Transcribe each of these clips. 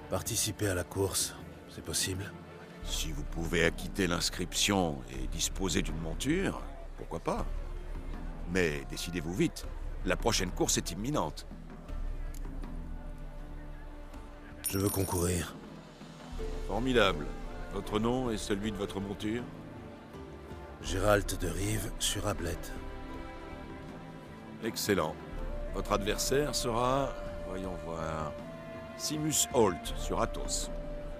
Participer à la course, c'est possible? Si vous pouvez acquitter l'inscription et disposer d'une monture, pourquoi pas? Mais décidez-vous vite, la prochaine course est imminente. Je veux concourir. Formidable. Votre nom et celui de votre monture? Gérald de Rive sur Ablette. Excellent. Votre adversaire sera, voyons voir, Simus Holt sur Athos.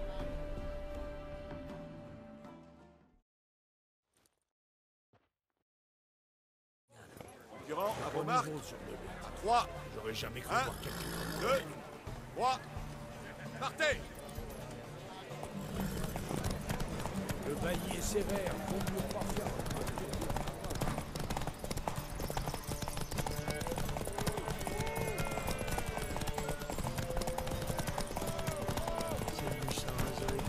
Concurrent, à vos marques. À 3. J'aurais jamais cru 1, voir quelqu'un. 2, 3. Partez! Le bailli est sévère, conclure parfaire. C'est du sang,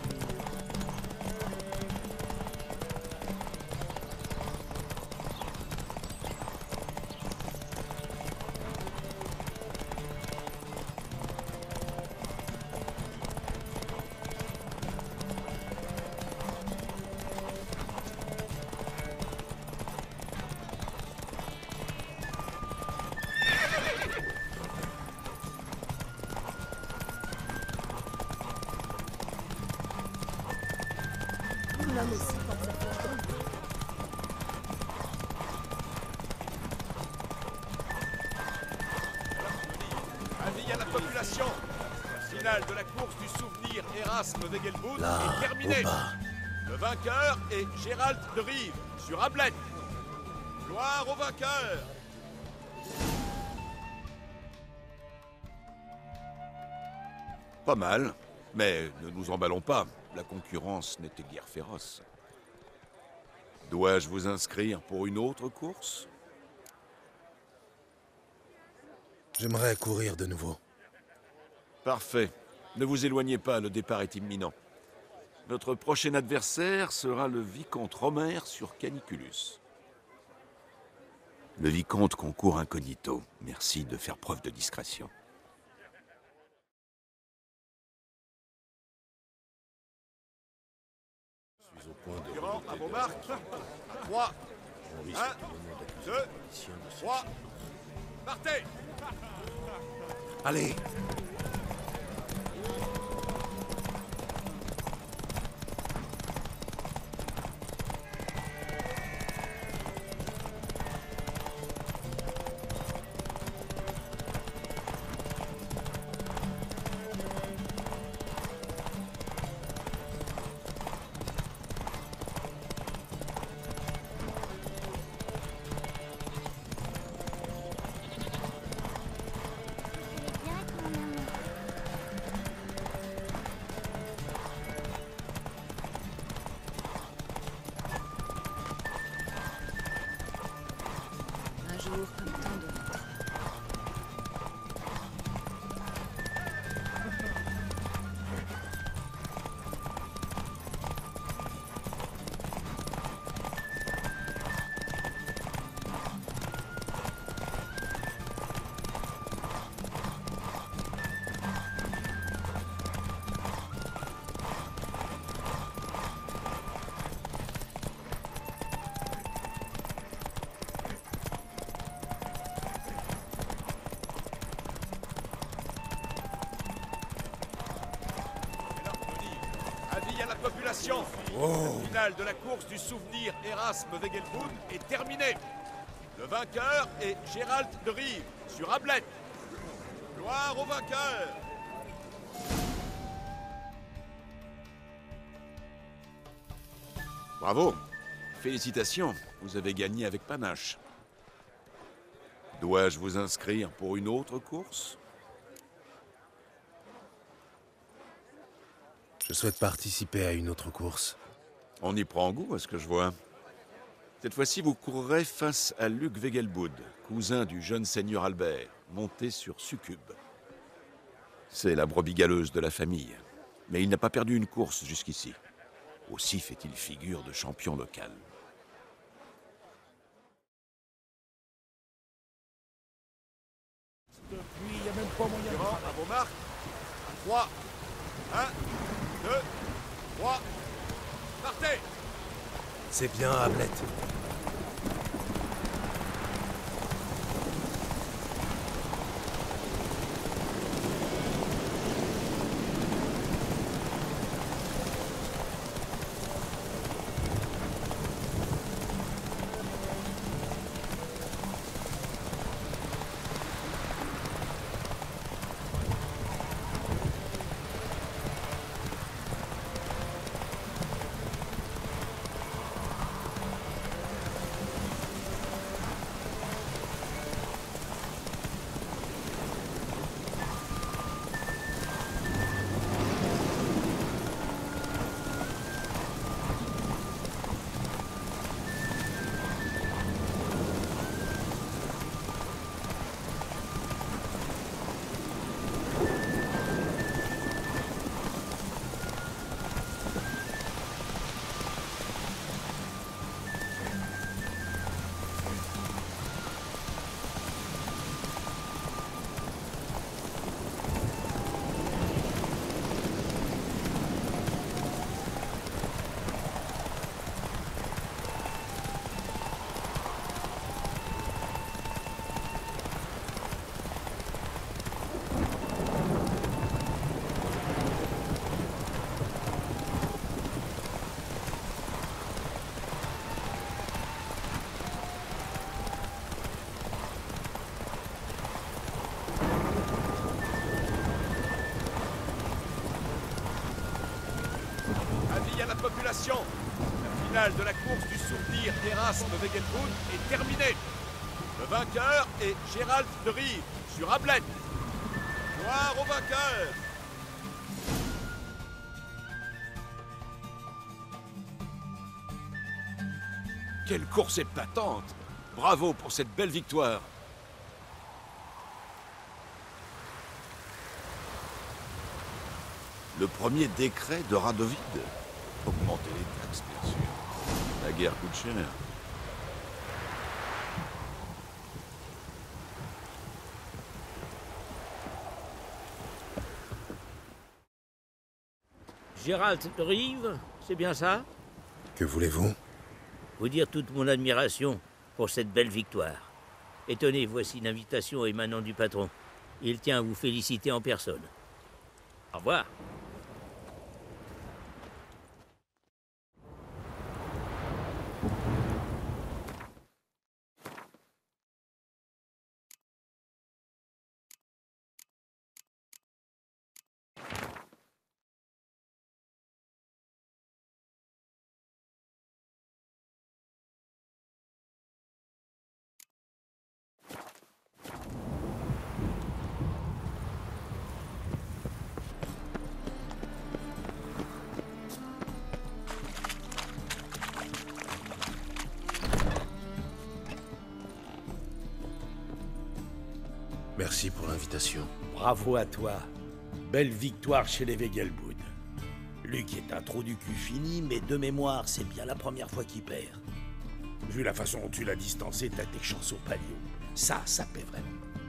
L'homme aussi porte sa flèche. Avis à la population. La finale de la course du souvenir Erasme Wegelbud Là, est terminée. au bas. Le vainqueur est Gérald de Rive sur Ablette. Gloire au vainqueur! Pas mal, mais ne nous emballons pas. La concurrence n'était guère féroce. Dois-je vous inscrire pour une autre course? J'aimerais courir de nouveau. Parfait. Ne vous éloignez pas, le départ est imminent. Notre prochain adversaire sera le vicomte Romer sur Caniculus. Le vicomte concourt incognito. Merci de faire preuve de discrétion. Je suis au point de Durant, à vos marques. 3, on risque 1, tout le monde d'accuser 2, la policière de ce 3, partez! Allez! Un jour comme tant d'autres. Avis à la population. La finale de la course du souvenir Erasme Wegelbud est terminée. Le vainqueur est Gérald de Rive sur Ablette. Gloire au vainqueur! Bravo! Félicitations, vous avez gagné avec panache. Dois-je vous inscrire pour une autre course? Je souhaite participer à une autre course. On y prend goût à ce que je vois. Cette fois-ci, vous courrez face à Luc Wegelbud, cousin du jeune seigneur Albert, monté sur Succube. C'est la brebis galeuse de la famille, mais il n'a pas perdu une course jusqu'ici. Aussi fait-il figure de champion local. Depuis, il n'y a même pas moyen de... À vos marques. 3, 1, 2, 3, partez! C'est bien, Hamlet. Avis à la population. La finale de la course du sourire d'Erasme Wegelbud est terminée. Le vainqueur est Gérald de Rive sur Hamlet. Gloire au vainqueur! Quelle course épatante! Bravo pour cette belle victoire! Le premier décret de Radovid. Augmenter les taxes, bien sûr. La guerre coûte cher. Gérald de Rive, c'est bien ça? Que voulez-vous? Vous dire toute mon admiration pour cette belle victoire. Et tenez, voici une invitation émanant du patron. Il tient à vous féliciter en personne. Au revoir. Merci pour l'invitation. Bravo à toi. Belle victoire chez les Wegelbud. Luc est un trou du cul fini, mais de mémoire, c'est bien la première fois qu'il perd. Vu la façon dont tu l'as distancé, t'as tes chances au palio. Ça paie vraiment.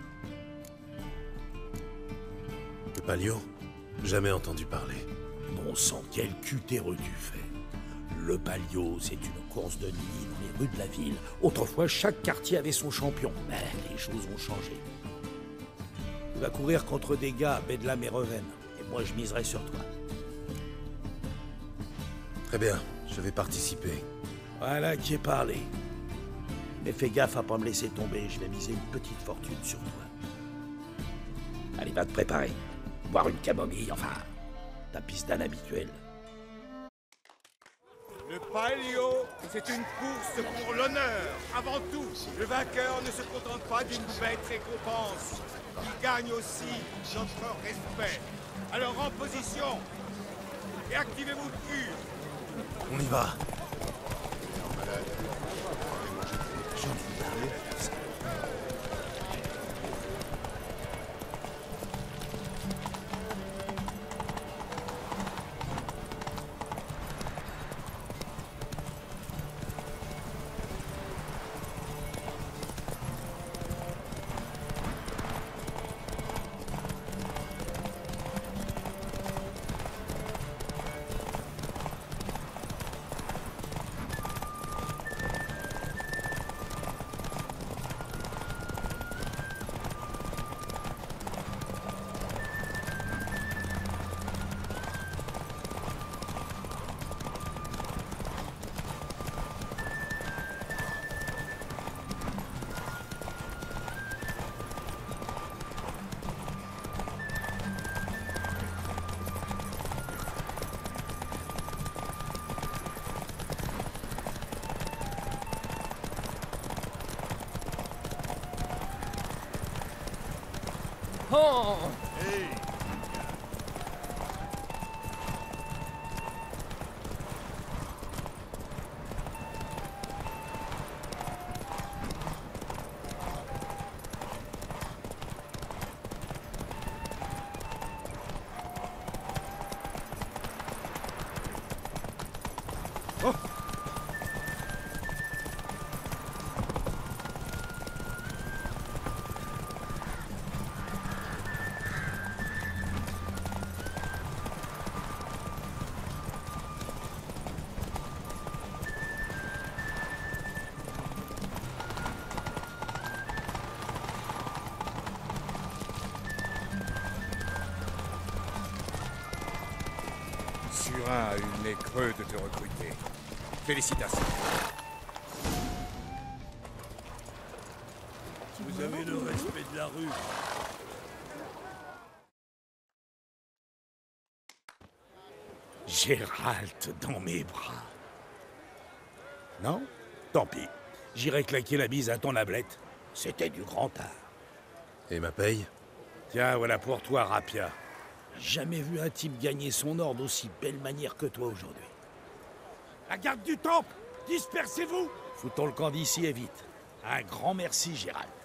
Le Palio? Jamais entendu parler. Bon sang, quel cutéreux tu fais. Le palio, c'est une course de nuit dans les rues de la ville. Autrefois, chaque quartier avait son champion. Mais les choses ont changé. Tu vas courir contre des gars à Bedlam et Reven. Et moi, je miserai sur toi. Très bien, je vais participer. Voilà qui est parlé. Mais fais gaffe à pas me laisser tomber, je vais miser une petite fortune sur toi. Allez, va te préparer. Boire une camomille, enfin, ta piscine habituelle. Le Palio, c'est une course pour l'honneur, avant tout. Le vainqueur ne se contente pas d'une bête récompense. Il gagne aussi notre respect. Alors en position et activez-vous le cul. On y va. Oh! Hey. Surin a eu le nez creux de te recruter. Félicitations. Vous avez le respect de la rue. Gérald dans mes bras. Non? Tant pis. J'irai claquer la bise à ton ablette. C'était du grand art. Et ma paye? Tiens, voilà pour toi, Rapia. Jamais vu un type gagner son ordre d'aussi belle manière que toi aujourd'hui. La garde du temple! Dispersez-vous! Foutons le camp d'ici et vite. Un grand merci, Gérald.